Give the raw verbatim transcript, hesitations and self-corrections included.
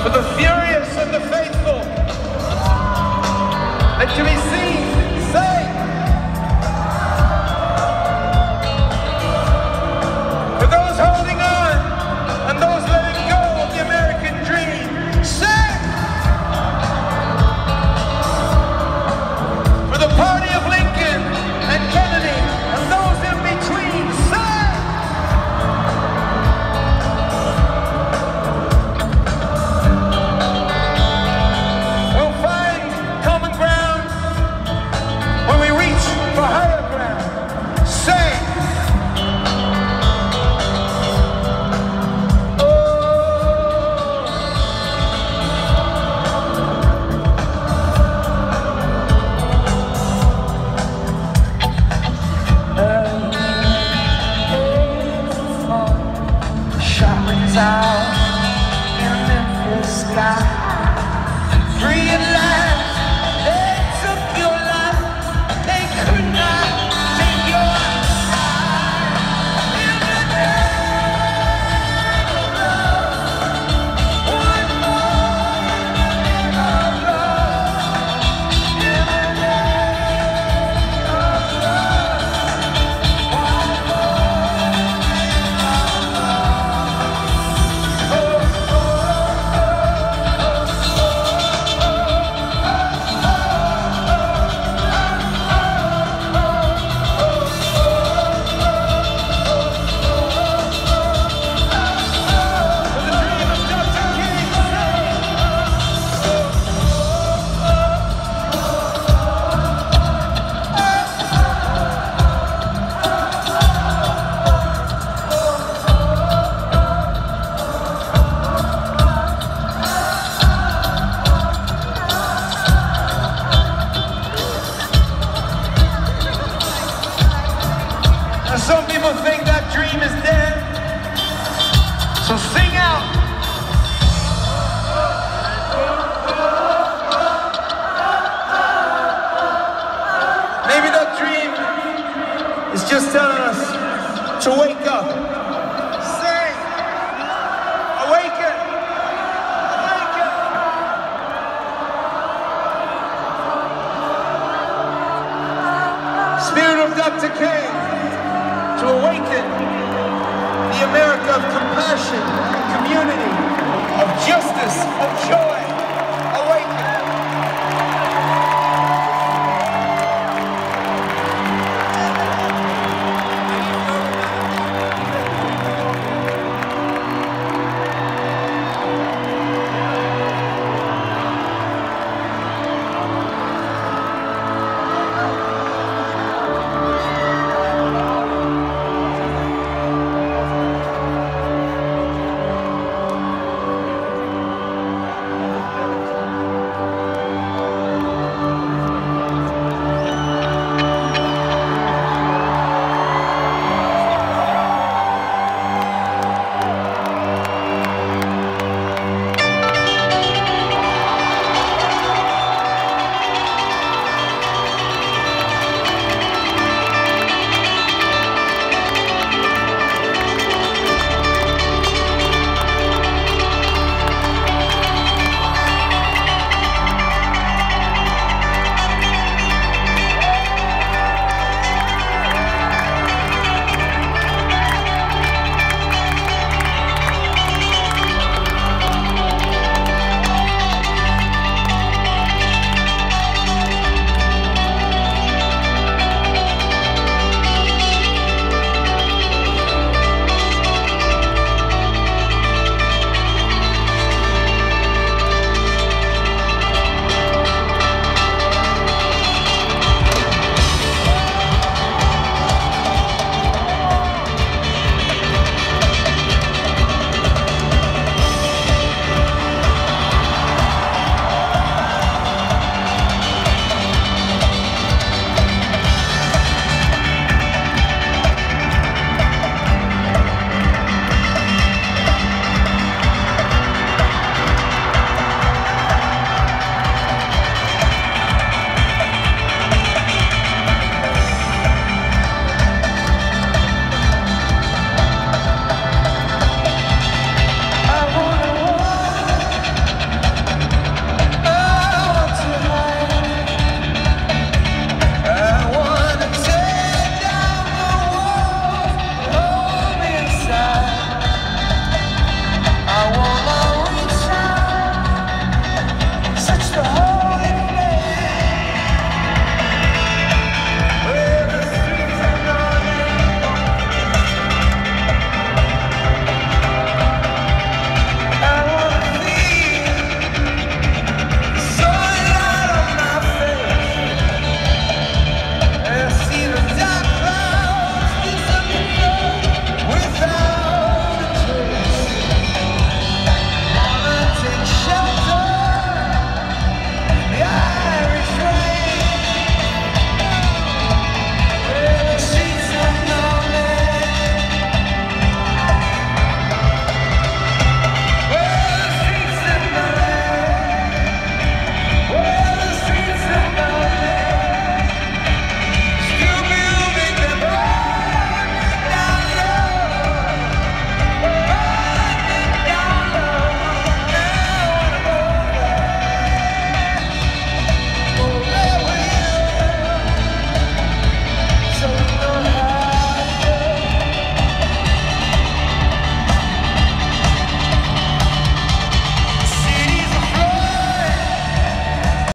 for the furious and the faithful, and to be seen, say, for those holding on and those letting go of the American dream, say, for the party of Lincoln and Kennedy and those in between, say, out in Memphis sky, free at last. They took your life, they could not take your life. In the name of love, one more in of love. In the name of love, one more in of love. Some people think that dream is dead, so sing out. Maybe that dream is just telling us to wait.